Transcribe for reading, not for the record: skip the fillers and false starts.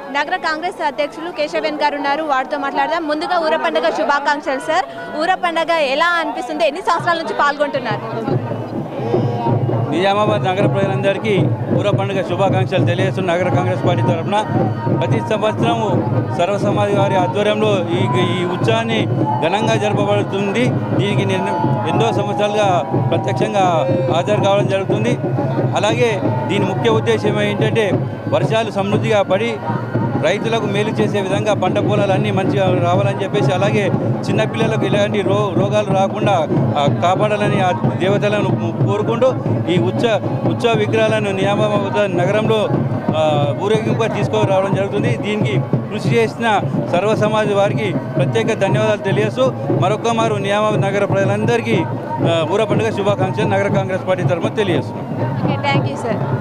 నగర కాంగ్రెస్ అధ్యక్షులు కేశవేన్ గారు ఉన్నారు. వారితో మాట్లాడదాం. ముందుగా ఊర పండుగ శుభాకాంక్షలు సార్. ఊర పండుగ ఎలా అనిపిస్తుంది? ఎన్ని సంవత్సరాల నుంచి పాల్గొంటున్నారు? నిజామాబాద్ నగర ప్రజలందరికీ ఊర పండుగ శుభాకాంక్షలు తెలియజేస్తున్న నగర కాంగ్రెస్ పార్టీ తరఫున ప్రతి సంవత్సరము సర్వసమాజ్ వారి ఆధ్వర్యంలో ఈ ఉత్సవాన్ని ఘనంగా జరపబడుతుంది. దీనికి ఎన్నో సంవత్సరాలుగా ప్రత్యక్షంగా హాజరు కావడం జరుగుతుంది. అలాగే దీని ముఖ్య ఉద్దేశం ఏంటంటే వర్షాలు సమృద్ధిగా పడి రైతులకు మేలు చేసే విధంగా పంట పొలాలన్నీ మంచిగా రావాలని చెప్పేసి, అలాగే చిన్నపిల్లలకు ఇలాంటి రోగాలు రాకుండా కాపాడాలని ఆ దేవతలను కోరుకుంటూ ఈ ఉత్సవ విగ్రహాలను నియామాబాద్ నగరంలో ఊరేగింపుగా తీసుకురావడం జరుగుతుంది. దీనికి కృషి చేసిన సర్వ సమాజ్ వారికి ప్రత్యేక ధన్యవాదాలు తెలియజేస్తూ మరొక మారు నియామాబాద్ నగర ప్రజలందరికీ ఊర పండుగ శుభాకాంక్షలు నగర కాంగ్రెస్ పార్టీ తరఫున తెలియజేస్తున్నాం. Thank you sir.